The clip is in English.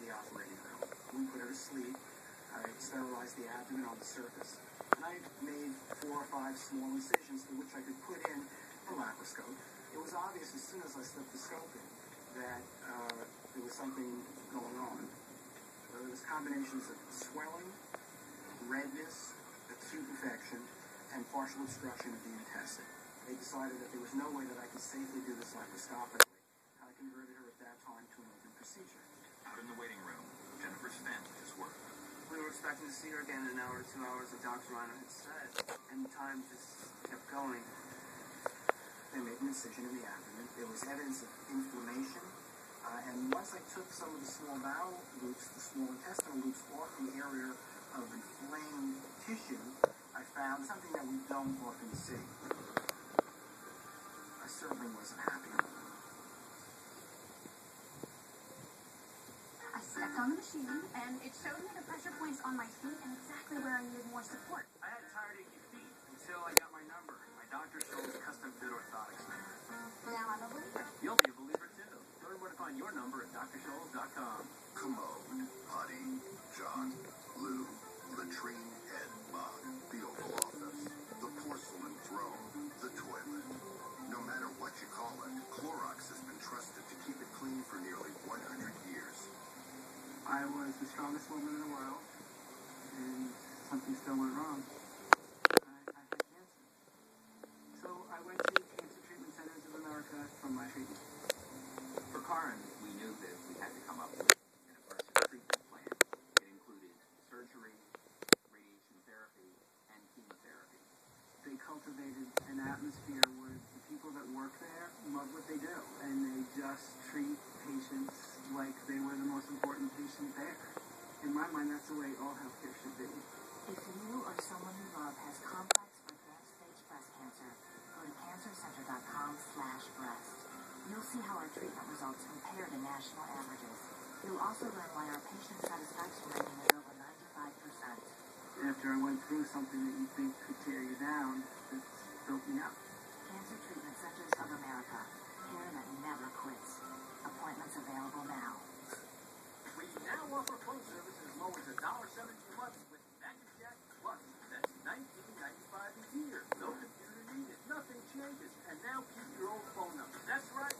the operating room. We put her to sleep. I sterilized the abdomen on the surface. And I made 4 or 5 small incisions to which I could put in a laparoscope. It was obvious as soon as I slipped the scope in that there was something going on. There was combinations of swelling, redness, acute infection, and partial obstruction of the intestine. They decided that there was no way that I could safely do this laparoscopically. I converted her at that time to an open procedure. Out in the waiting room, Jennifer's family has worked. We were expecting to see her again in an hour or 2 hours, like Dr. Reiner had said, and time just kept going. They made an incision in the abdomen. There was evidence of inflammation, and once I took some of the small bowel loops, the small intestinal loops, off the area of inflamed tissue, I found something that we don't often see. I certainly wasn't happy. I stepped on the machine, and it showed me the pressure points on my feet and exactly where I needed more support. I had tired achy feet until I got my number. My doctor showed me custom fit orthotics. Now I'm a believer. You'll be a believer too. Learn where to find your number at drscholes.com. Commode, Putty, John, Lou, latrine, head, mug, the Oval Office, the porcelain throne, the toilet. No matter what you call it, Clorox has been trusted to keep it clean for nearly 100 years. I was the strongest woman in the world, and something still went wrong. I had cancer. So I went to Cancer Treatment Centers of America for my treatment. For Karin, we knew that we had to come up with an aggressive treatment plan. It included surgery, radiation therapy, and chemotherapy. They cultivated an atmosphere where the people that work there love what they do, and they just treat patients like they were the most important patient there. In my mind, that's the way all healthcare should be. If you or someone you love has complex or advanced stage breast cancer, go to cancercenter.com/breast. You'll see how our treatment results compare to national averages. You'll also learn why our patient satisfaction rating is over 95%. After I went through something that you think could tear you down, it's built me up. Cancer Treatment Centers of America. Care that never quits. Appointments available now. We now offer phone service as low as $1.70 a month with Package Jack Plus. That's $19.95 a year. No computer needed. Nothing changes. And now keep your old phone number. That's right.